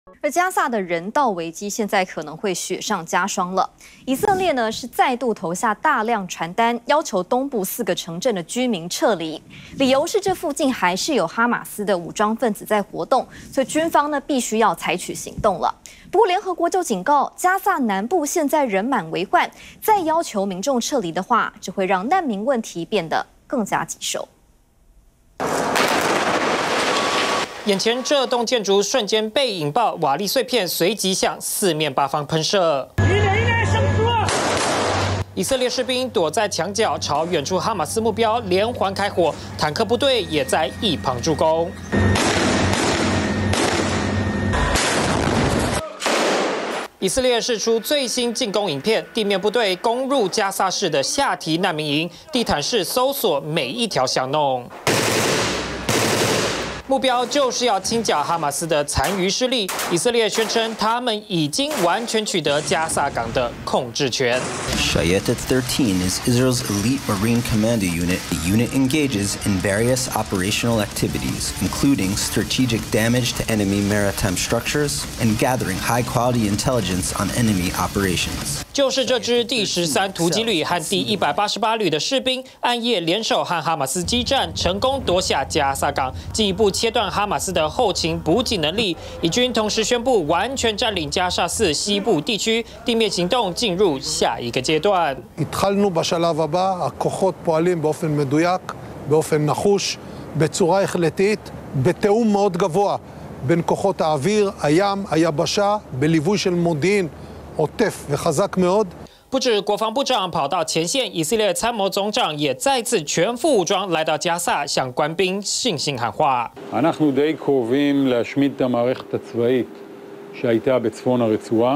而加萨的人道危机现在可能会雪上加霜了。以色列呢是再度投下大量传单，要求东部4个城镇的居民撤离，理由是这附近还是有哈马斯的武装分子在活动，所以军方呢必须要采取行动了。不过联合国就警告，加萨南部现在人满为患，再要求民众撤离的话，只会让难民问题变得更加棘手。 眼前这栋建筑瞬间被引爆，瓦砾碎片随即向4面8方喷射。以色列士兵躲在墙角，朝远处哈马斯目标连环开火，坦克部队也在一旁助攻。以色列释出最新进攻影片，地面部队攻入加萨市的夏提难民营，地毯式搜索每一条巷弄。 目标就是要清剿哈马斯的残余势力。以色列宣称，他们已经完全取得加萨港的控制权。 Shayetet 13 is Israel's elite Marine Commander unit. The unit engages in various operational activities, including strategic damage to enemy maritime structures and gathering high-quality intelligence on enemy operations. 就是这支第13突击旅和第188旅的士兵，暗夜联手和哈马斯激战，成功夺下加萨港，进一步切断哈马斯的后勤补给能力。以军同时宣布完全占领加萨市西部地区，地面行动进入下一个阶段。 התחלנו בשלב הבא, הכוחות פועלים באופן מדויק, באופן נחוש, בצורה החלטית, בתיאום מאוד גבוה בין כוחות האוויר, הים, היבשה, בליווי של מודיעין עוטף וחזק מאוד. 不止国防部长跑到前线，以色列参谋总长也再次全副武装来到加萨，向官兵信心喊话。 אנחנו די קרובים להשמיד את המערכת הצבאית שהייתה בצפון הרצועה.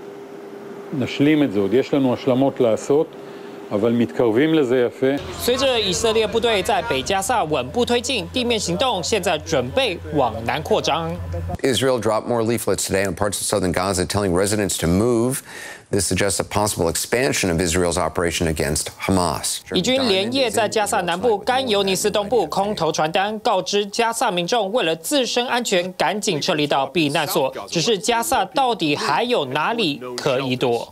נשלים את זה, עוד יש לנו השלמות לעשות. אבל מתקרבים לזה יפה. 随着以色列部队在北加萨稳步推进，地面行动现在准备往南扩张。 Israel dropped more leaflets today on parts of southern Gaza, telling residents to move. This suggests a possible expansion of Israel's operation against Hamas. 以军连夜在加萨南部甘尤尼斯东部空投传单，告知加萨民众为了自身安全，赶紧撤离到避难所。只是加萨到底还有哪里可以躲？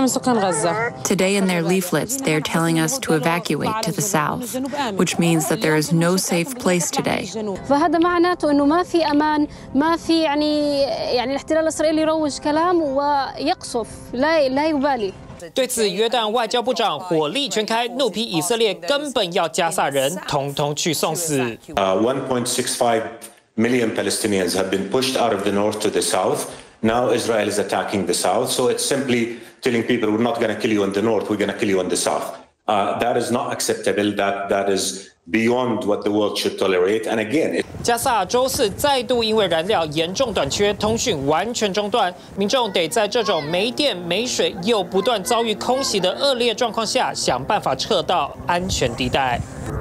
Today in their leaflets, they're telling us to evacuate to the south, which means that there is no safe place today. فهذا معناته إنه ما في أمان، ما في يعني الاحتلال الإسرائيلي يروج كلام ويقصف لا يبالي. 对此，约旦外交部长火力全开，怒批以色列根本要加萨人统统去送死。 1.65 million Palestinians have been pushed out of the north to the south. Now Israel is attacking the south, so it's simply telling people we're not going to kill you in the north, we're going to kill you in the south. That is not acceptable. That is beyond what the world should tolerate. And again, 加萨周4再度因为燃料严重短缺，通讯完全中断，民众得在这种没电、没水又不断遭遇空袭的恶劣状况下，想办法撤到安全地带。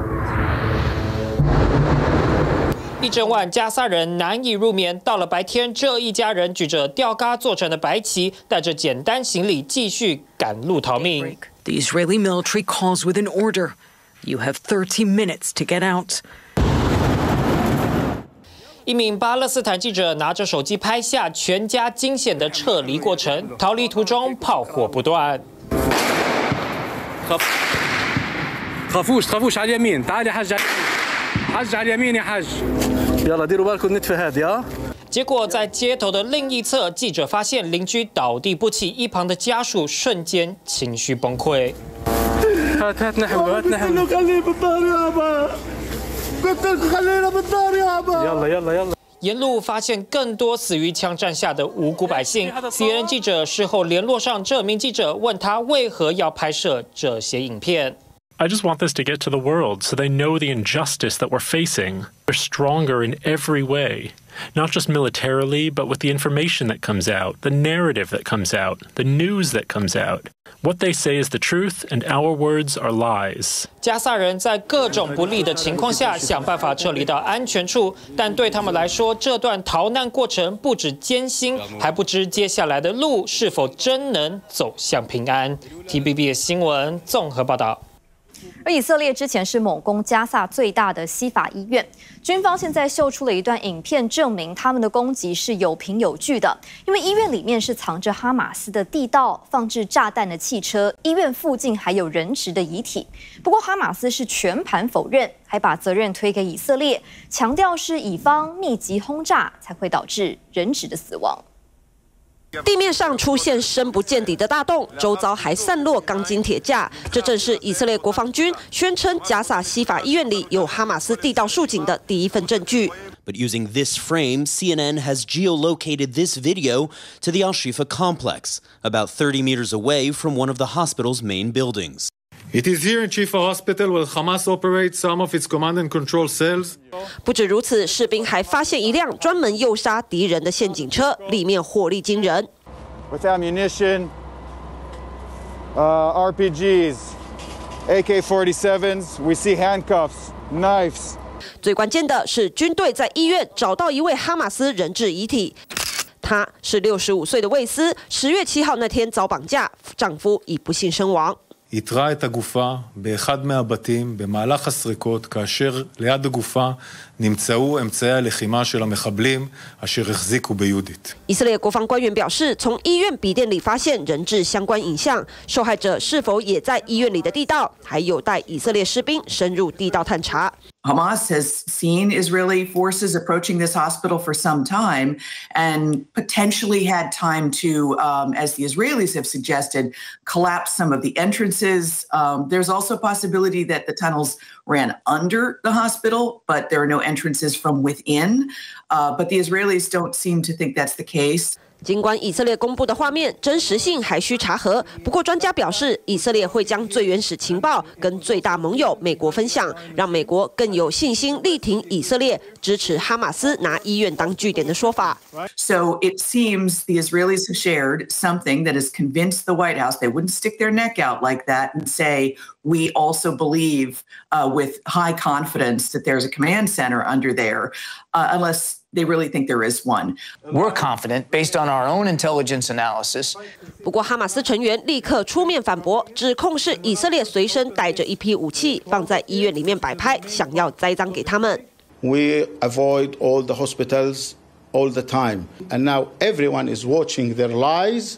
一整晚，加萨人难以入眠。到了白天，这一家人举着吊嘎做成的白旗，带着简单行李，继续赶路逃命。 The Israeli military calls with an order. You have 30 minutes to get out. 一名巴勒斯坦记者拿着手机拍下全家惊险的撤离过程，逃离途中炮火不断。 تخافوش على اليمين تعال يا حاج حاج على اليمين يا حاج يلا ديروا بالكم النتفه هذه ها 结果在街头的另一侧，记者发现邻居倒地不起，一旁的家属瞬间情绪崩溃。 هات نحو خليه بالدار يابا قلت لك خلينا بالدار يابا يلا يلا يلا 沿路发现更多死于枪战下的无辜百姓。CNN 记者事后联络上这名记者，问他为何要拍摄这些影片。 I just want this to get to the world so they know the injustice that we're facing. We're stronger in every way, not just militarily, but with the information that comes out, the narrative that comes out, the news that comes out. What they say is the truth, and our words are lies. 加萨人在各种不利的情况下想办法撤离到安全处，但对他们来说，这段逃难过程不止艰辛，还不知接下来的路是否真能走向平安。TVB 新闻综合报道。 而以色列之前是猛攻加萨最大的西法医院，军方现在秀出了一段影片，证明他们的攻击是有凭有据的。因为医院里面是藏着哈马斯的地道、放置炸弹的汽车，医院附近还有人质的遗体。不过哈马斯是全盘否认，还把责任推给以色列，强调是以方密集轰炸才会导致人质的死亡。 地面上出现深不见底的大洞，周遭还散落钢筋铁架。这正是以色列国防军宣称加萨西法医院里有哈马斯地道竖井的第一份证据。 But using this frame, CNN has geolocated this video to the Al-Shifa complex, about 30 meters away from one of the hospital's main buildings. It is here in Shifa Hospital where Hamas operates some of its command and control cells. 不止如此，士兵还发现一辆专门诱杀敌人的陷阱车，里面火力惊人。 With ammunition, RPGs, AK-47s, we see handcuffs, knives. 最关键的是，军队在医院找到一位哈马斯人质遗体。 她是65岁的卫斯，10月7号那天遭绑架，丈夫已不幸身亡。 איתרה את הגופה באחד מהבתים במהלך הסריקות, כאשר ליד הגופה נמצאו אמצעי הלחימה של המחבלים אשר החזיקו ביהודית. 以色列国防官员表示，从医院笔电里发现人质相关影像，受害者是否也在医院里的地道，还有待以色列士兵深入地道探查。 Hamas has seen Israeli forces approaching this hospital for some time and potentially had time to, as the Israelis have suggested, collapse some of the entrances. There's also a possibility that the tunnels ran under the hospital, but there are no entrances from within. But the Israelis don't seem to think that's the case. 尽管以色列公布的画面真实性还需查核，不过专家表示，以色列会将最原始情报跟最大盟友美国分享，让美国更有信心力挺以色列，支持哈马斯拿医院当据点的说法。 So it seems the Israelis have shared something that has convinced the White House they wouldn't stick their neck out like that and say, we also believe with high confidence that there's a command center under there, unless they really think there is one. We're confident based on our own intelligence analysis. 不过哈马斯成员立刻出面反驳，指控是以色列随身带着一批武器放在医院里面摆拍，想要栽赃给他们。 We avoid all the hospitals all the time, and now everyone is watching their lies.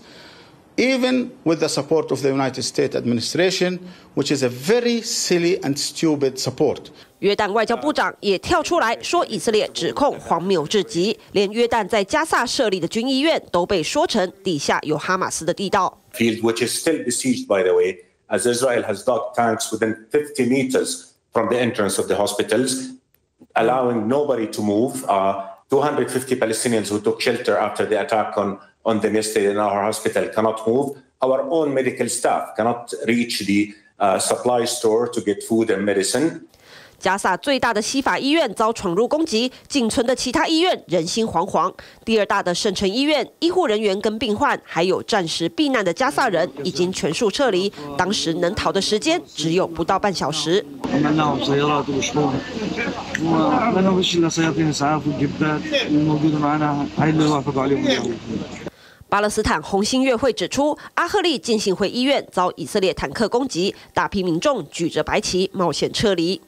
Even with the support of the United States administration, which is a very silly and stupid support. 约旦外交部长也跳出来说，以色列指控荒谬至极，连约旦在加萨设立的军医院都被说成底下有哈马斯的地道。 Field which is still besieged, by the way, as Israel has docked tanks within 50 meters from the entrance of the hospitals, allowing nobody to move. 250 Palestinians who took shelter after the attack on them yesterday in our hospital cannot move. Our own medical staff cannot reach the supply store to get food and medicine. 加萨最大的西法医院遭闯入攻击，仅存的其他医院人心惶惶。第二大的圣城医院，医护人员跟病患，还有暂时避难的加萨人，已经全数撤离。当时能逃的时间只有不到半小时。巴勒斯坦红新月会指出，阿赫利浸信会医院遭以色列坦克攻击，大批民众举着白旗冒险撤离。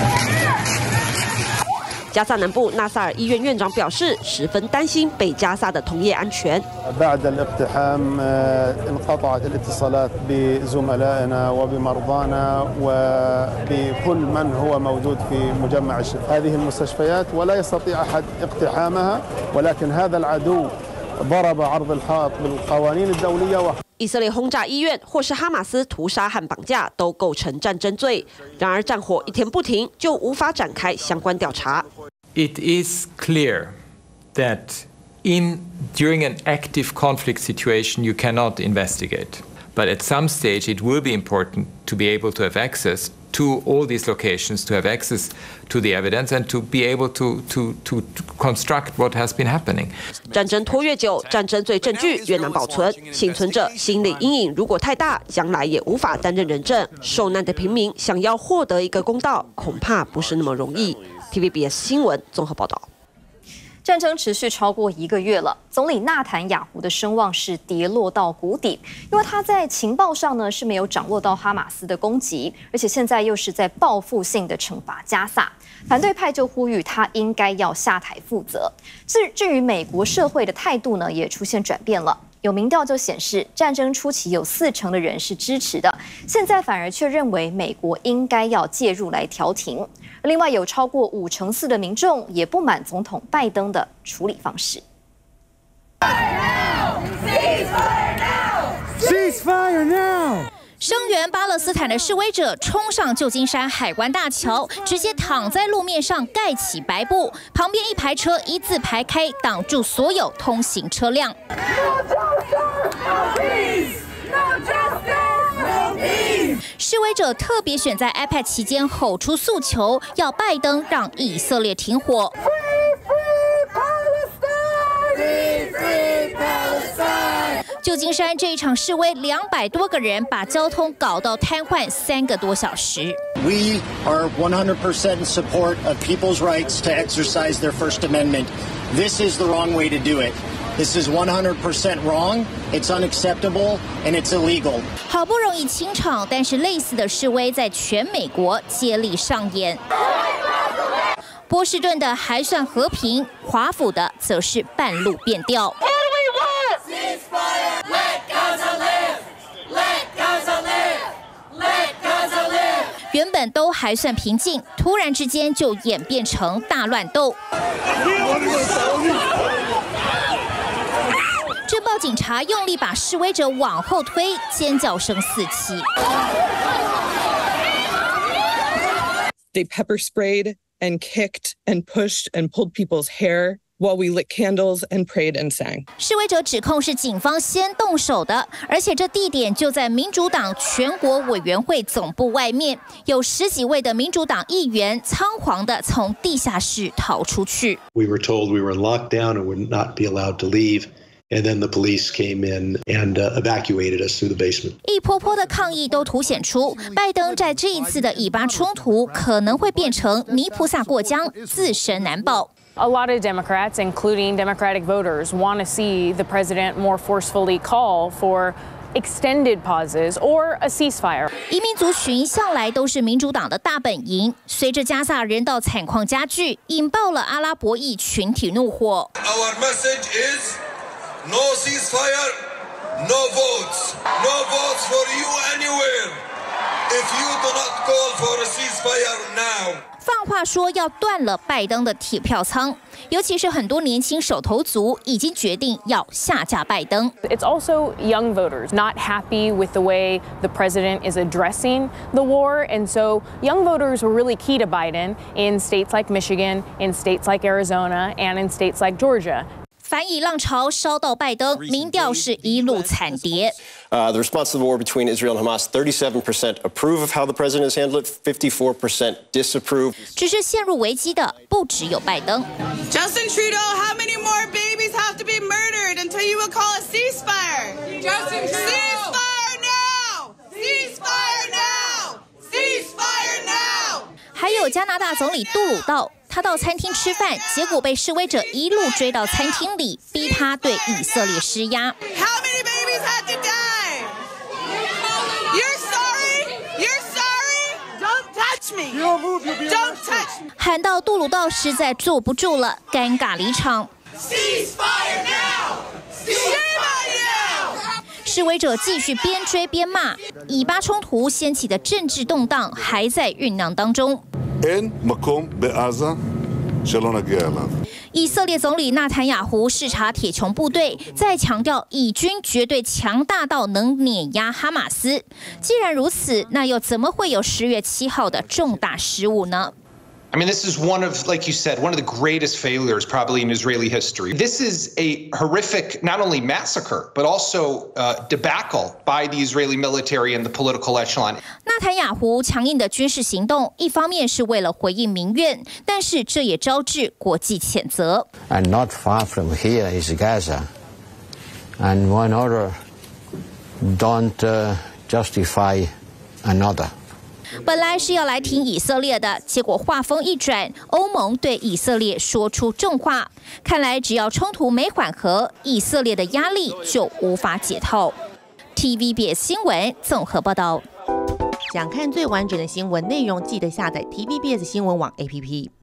加萨南部纳萨尔医院院长表示，十分担心北加萨的同业安全。 بعد الاقتحام انقطعت الاتصالات بزملائنا وبمرضانا وبكل من هو موجود في مجمع الشفاء. هذه المستشفيات ولا يستطيع أحد اقتحامها، ولكن هذا العدو ضرب عرض الحائط بالقوانين الدولية. 以色列轰炸医院或是哈马斯屠杀和绑架都构成战争罪。然而，战火一天不停，就无法展开相关调查。 It is clear that during an active conflict situation, you cannot investigate. But at some stage, it will be important to be able to have access to all these locations, to have access to the evidence, and to be able to construct what has been happening. 战争拖越久，战争罪证据越难保存，幸存者心理阴影如果太大，将来也无法担任人证。受难的平民想要获得一个公道，恐怕不是那么容易。TVBS 新闻综合报道。 战争持续超过1个月了，总理纳坦雅胡的声望是跌落到谷底，因为他在情报上呢是没有掌握到哈马斯的攻击，而且现在又是在报复性的惩罚加萨。反对派就呼吁他应该要下台负责。至于美国社会的态度呢，也出现转变了。有民调就显示，战争初期有40%的人是支持的，现在反而却认为美国应该要介入来调停。另外，有超过54%的民众也不满总统拜登的处理方式。 Ceasefire now! 声援巴勒斯坦的示威者冲上旧金山海关大桥，直接躺在路面上盖起白布，旁边一排车一字排开，挡住所有通行车辆。示威者特别选在 iPad 期间吼出诉求，要拜登让以色列停火。旧金山这一场示威，200多个人把交通搞到瘫痪3个多小时。 We are 100% in support of people's rights to exercise their First Amendment. This is the wrong way to do it. This is 100% wrong. It's unacceptable and it's illegal. 好不容易清场，但是类似的示威在全美国接力上演。波士顿的还算和平，华府的则是半路变调。原本都还算平静，突然之间就演变成大乱斗。镇暴警察用力把示威者往后推，尖叫声四起。 They pepper sprayed and kicked and pushed and pulled people's hair while we lit candles and prayed and sang. 示威者指控是警方先动手的，而且这地点就在民主党全国委员会总部外面，有10几位的民主党议员仓皇的从地下室逃出去。 We were told we were in lockdown and would not be allowed to leave. And then the police came in and evacuated us through the basement. 一波波的抗议都凸显出，拜登在这一次的以巴冲突可能会变成泥菩萨过江，自身难保。 A lot of Democrats, including Democratic voters, want to see the president more forcefully call for extended pauses or a ceasefire. 移民族群向来都是民主党的大本营，随着加萨人道惨况加剧，引爆了阿拉伯裔群体怒火。 Our message is no ceasefire, no votes. No votes for you anywhere. If you do not call for a ceasefire now. 放话说要断了拜登的铁票仓，尤其是很多年轻手头族已经决定要下架拜登。 It's also young voters not happy with the way the president is addressing the war, and so young voters were really key to Biden in states like Michigan, in states like Arizona, and in states like Georgia. 反以浪潮烧到拜登，民调是一路惨跌。 The response to the war between Israel and Hamas, 37% approve of how the president has handled it, 54% disapprove. 只是陷入危机的不只有拜登。 Justin Trudeau, how many more babies have to be murdered until you will call a ceasefire? Justin Trudeau, ceasefire now! Ceasefire now! Ceasefire now! 还有加拿大总理杜鲁道。他到餐厅吃饭，结果被示威者一路追到餐厅里，逼他对以色列施压。 How many babies had to die? You're sorry? You're sorry? Don't touch me! Don't touch me! 喊到杜鲁道实在坐不住了，尴尬离场。 Ceasefire now! Shame on you! 示威者继续边追边骂，以巴冲突掀起的政治动荡还在酝酿当中。以色列总理纳坦雅胡视察铁穹部队，再强调以军绝对强大到能碾压哈马斯。既然如此，那又怎么会有10月7号的重大失误呢？ I mean, this is one of, like you said, one of the greatest failures probably in Israeli history. This is a horrific, not only massacre, but also debacle by the Israeli military and the political echelon. 纳坦雅胡强硬的军事行动，一方面是为了回应民怨，但是这也招致国际谴责。 And not far from here is Gaza, and one order don't justify another. 本来是要来挺以色列的，结果话锋一转，欧盟对以色列说出重话。看来只要冲突没缓和，以色列的压力就无法解套。TVBS 新闻综合报道。 想看最完整的新闻内容，记得下载 TVBS 新闻网 APP。